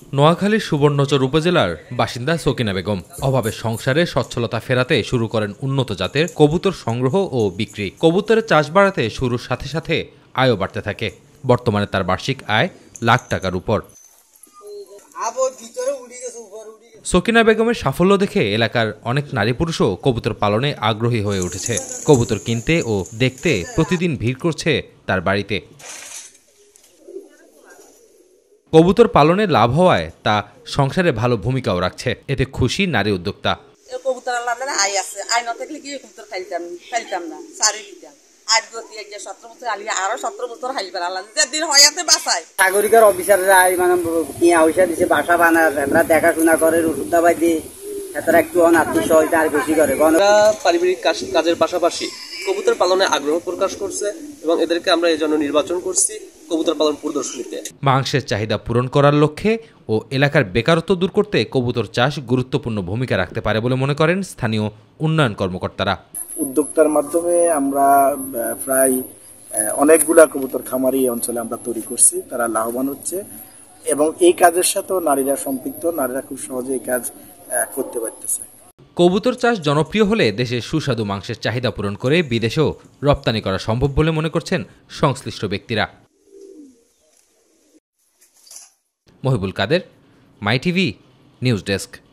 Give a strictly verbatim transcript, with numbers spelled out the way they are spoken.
নোয়াখালীর সুবর্ণচর উপজেলার বাসিন্দা সকিনা বেগম অভাবে সংসারে সচ্ছলতা ফেরাতে শুরু করেন উন্নত জাতের কবুতর সংগ্রহ ও বিক্রি। কবুতরের চাষ বাড়াতে শুরুর সাথে সাথে আয়ও বাড়তে থাকে। বর্তমানে তার বার্ষিক আয় লাখ টাকার উপর। সকিনা বেগমের সাফল্য দেখে এলাকার অনেক নারী পুরুষও কবুতর পালনে আগ্রহী হয়ে উঠেছে। কবুতর কিনতে ও দেখতে প্রতিদিন ভিড় করছে তার বাড়িতে। কবুতর পালনে লাভ হওয়ায় তা সংসারে ভালো ভূমিকাও রাখছে, এতে খুশি নারী উদ্যোক্তা। নাগরিকের অফিসাররা মানে দিছে বাসা বানায়, দেখাশোনা করে, ওষুধ দাবাই দিয়ে একটু আর্থিক সহায়তা আর বেশি করে। পারিবারিক কাজের পাশাপাশি কবুতর পালনে আগ্রহ প্রকাশ করছে এবং এদেরকে আমরা এই জন্য নির্বাচন করছি কবুতর পালন প্রদর্শনীতে। মাংসের চাহিদা পূরণ করার লক্ষ্যে ও এলাকার বেকারত্ব দূর করতে কবুতর চাষ গুরুত্বপূর্ণ ভূমিকা রাখতে পারে বলে মনে করেন স্থানীয় উন্নয়ন কর্মকর্তারা। উদ্যোক্তার মাধ্যমে আমরা প্রায় অনেকগুলা কবুতর খামারি অঞ্চলে আমরা তৈরি করছি, তারা লাভবান হচ্ছে এবং এই কাজের সাথেও নারীরা সম্পৃক্ত, নারীরা খুব সহজে এই কাজ করতে পারতেছে। কবুতর চাষ জনপ্রিয় হলে দেশের সুস্বাদু মাংসের চাহিদা পূরণ করে বিদেশেও রপ্তানি করা সম্ভব বলে মনে করছেন সংশ্লিষ্ট ব্যক্তিরা। Mohibul Kader, my TV news desk.